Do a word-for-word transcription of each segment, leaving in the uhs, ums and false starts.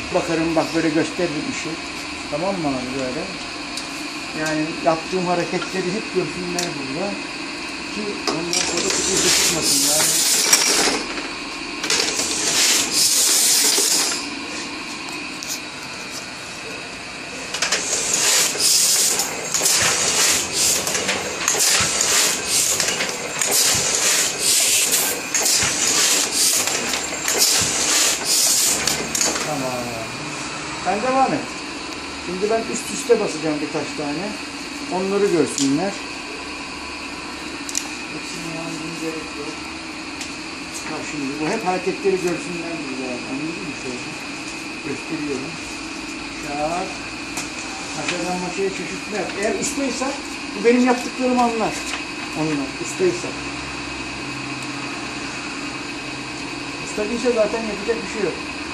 bakarım, bak böyle gösteririm işi. Tamam mı abi böyle? Yani yaptığım hareketleri hep görsünler burada. Ki ondan sonra sıkıntı çıkmasın yani. Tamam. Sen devam et. Şimdi ben üst üste basacağım birkaç tane. Onları görsünler. Hepsini yalnız gerek yok. Ha şimdi bu hep hareketleri görsünler burada. Anladın mı şöyle? Gösteriyorum. Şak. Maşadan maşaya çeşitler. Eğer ustaysa bu benim yaptıklarımı anlar. Onlar. Ustaysa. Usta değilse zaten yapacak bir şey yok.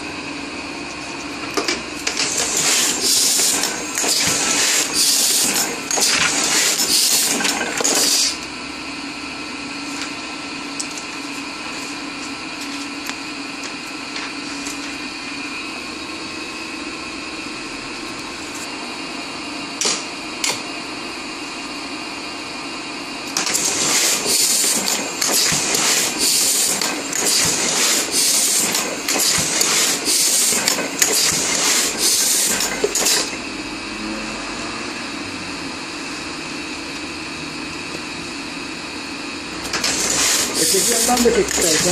Öteki yandan da çek istersen.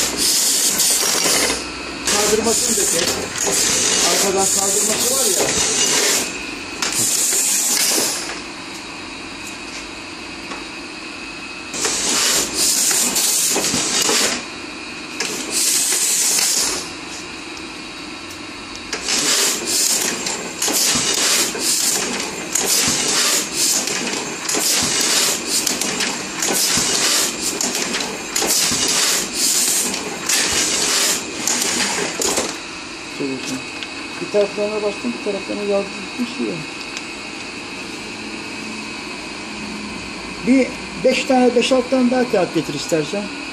Kaldırmasını da çek. Arkadan kaldırması var ya. Bir taraflarına bastım, bir taraflarına yazdı gitmiş ya. Bir beş tane, beş altı tane daha kağıt getir istersen.